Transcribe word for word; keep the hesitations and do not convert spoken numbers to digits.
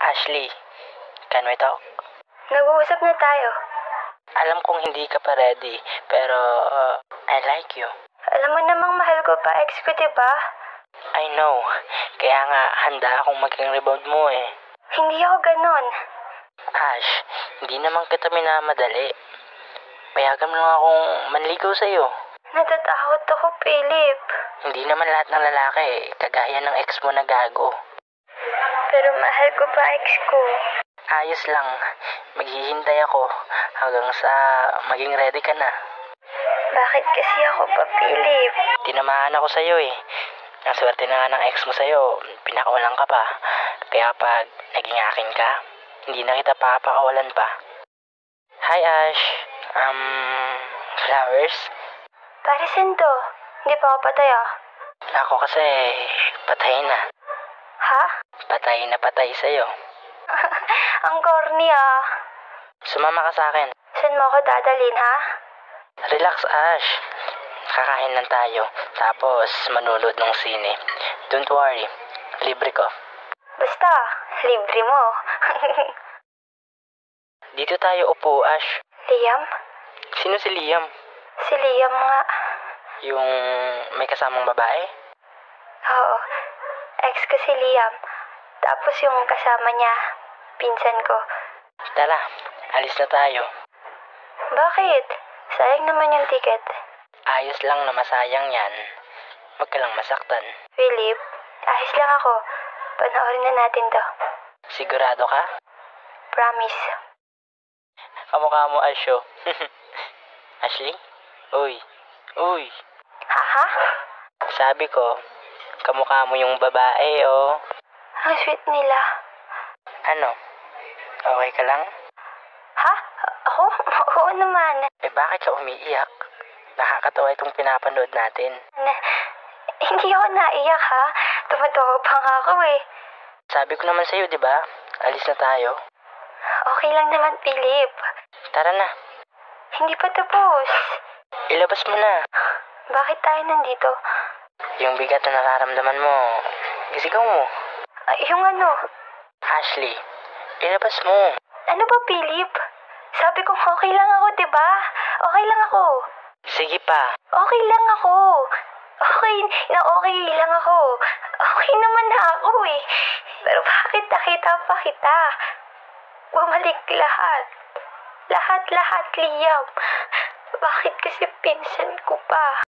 Ashley, can we talk? Nag-uusap na tayo. Alam kong hindi ka pa ready, pero uh, I like you. Alam mo namang mahal ko pa, ex ko, diba? I know, kaya nga handa akong maging rebound mo eh. Hindi ako ganon. Ash, hindi naman kita minamadali. Payagan mo lang akong manligaw sa'yo. Natatakot ako, Philip. Hindi naman lahat ng lalaki kagaya ng ex mo na gago. Pero mahal ko pa, ex ko. Ayos lang, maghihintay ako hanggang sa maging ready ka na. Bakit kasi ako pa, Philip? Tinamaan ako sa'yo eh. Ang swerte na nga ng ex mo sa'yo, pinakawalan ka pa. Kaya pag naging akin ka, hindi na kita papakawalan pa. Hi Ash, um, flowers? Para saan to? Hindi pa ako patay, ah. Ako kasi patay na. Ha? Patay na patay sa'yo. Ang corny, ah. Sumama ka sa akin. Saan mo ako dadalhin, ha? Relax Ash. Kakain lang tayo. Tapos manunod ng sine. Don't worry. Libre ko. Basta, libre mo. Dito tayo upo, Ash. Liam? Sino si Liam? Si Liam nga. Yung may kasamang babae? Oo. Ex ko si Liam. Tapos yung kasama niya, pinsan ko. Tara, alis na tayo. Bakit? Sayang naman yung ticket. Ayos lang na masayang yan. Huwag ka lang masaktan. Philip, ayos lang ako. Panoorin na natin to. Sigurado ka? Promise. Kamukha mo, Ash, oh. Ashley? Uy. Uy. Haha? Sabi ko, kamukha mo yung babae, oh. Ang sweet nila. Ano? Okay ka lang? Ha? Ako? Oo naman. Eh bakit ka umiiyak? Nakakatawa itong pinapanood natin. Na, hindi ako naiyak, ha? Tumatawa pa nga ako, eh. Sabi ko naman sa'yo, di ba? Alis na tayo. Okay lang naman, Philip. Tara na. Hindi pa tapos. Ilabas mo na. Bakit tayo nandito? Yung bigat na nararamdaman mo, isigaw mo. Ay, yung ano? Ashley, ilabas mo. Ano ba, Philip? Sabi ko okay lang ako, diba? Okay lang ako. Sige pa. Okay lang ako. Okay, na okay lang ako. Okay naman na ako eh. Pero bakit nakita pa kita? Bumalik lahat. Lahat-lahat, Liam. Bakit kasi pinsan ko pa?